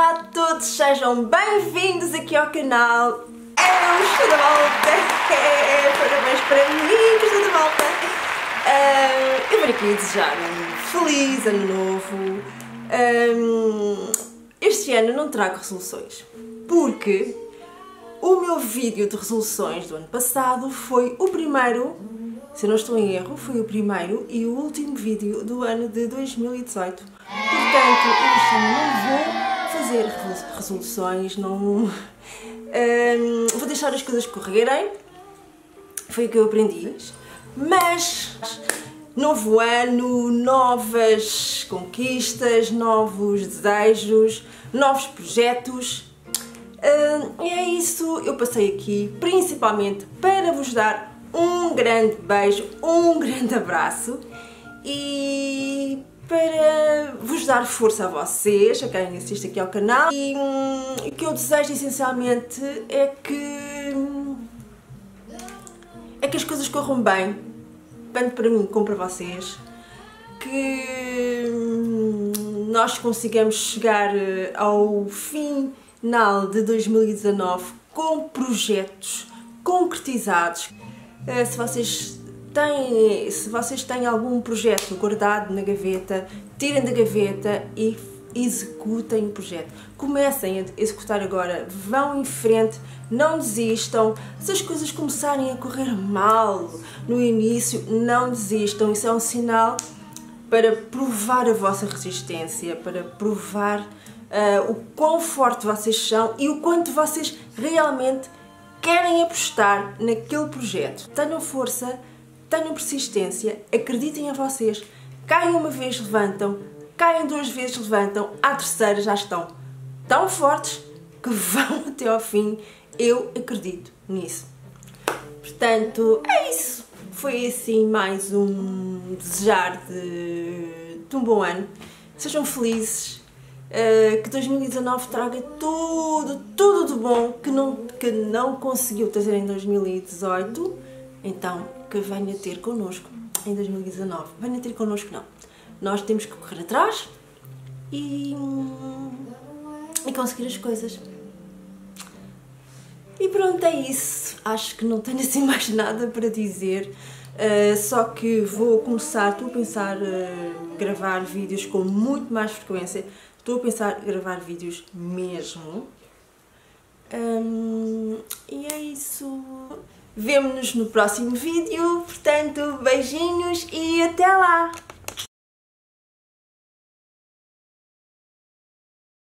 Olá a todos, sejam bem-vindos aqui ao canal. Eu estou de volta, parabéns para mim que estou de volta. Eu venho aqui desejar um feliz ano novo. Este ano não trago resoluções, porque o meu vídeo de resoluções do ano passado foi o primeiro, se eu não estou em erro, foi o primeiro e o último vídeo do ano de 2018. Portanto, este ano não vou fazer resoluções, não vou deixar as coisas correrem, foi o que eu aprendi. Mas, novo ano, novas conquistas, novos desejos, novos projetos. E é isso, eu passei aqui principalmente para vos dar um grande beijo, um grande abraço e para vos dar força a vocês, a quem assiste aqui ao canal. E o que eu desejo essencialmente é que as coisas corram bem, tanto para mim como para vocês, que nós consigamos chegar ao final de 2019 com projetos concretizados. Se vocês têm algum projeto guardado na gaveta, tirem da gaveta e executem o projeto. Comecem a executar agora, vão em frente, não desistam. Se as coisas começarem a correr mal no início, não desistam. Isso é um sinal para provar a vossa resistência, para provar o quão forte vocês são e o quanto vocês realmente querem apostar naquele projeto. Tenham força, tenham persistência, acreditem em vocês. Caem uma vez, levantam, caem duas vezes, levantam, à terceira já estão tão fortes que vão até ao fim. Eu acredito nisso. Portanto, é isso. Foi assim mais um desejar de um bom ano. Sejam felizes. Que 2019 traga tudo de bom que não conseguiu trazer em 2018, então que venha ter connosco em 2019. Venha ter connosco não. Nós temos que correr atrás e conseguir as coisas. E pronto, é isso. Acho que não tenho assim mais nada para dizer. Só que vou começar, estou a pensar gravar vídeos com muito mais frequência. Estou a pensar em gravar vídeos mesmo. E é isso. Vemo-nos no próximo vídeo. Portanto, beijinhos e até lá!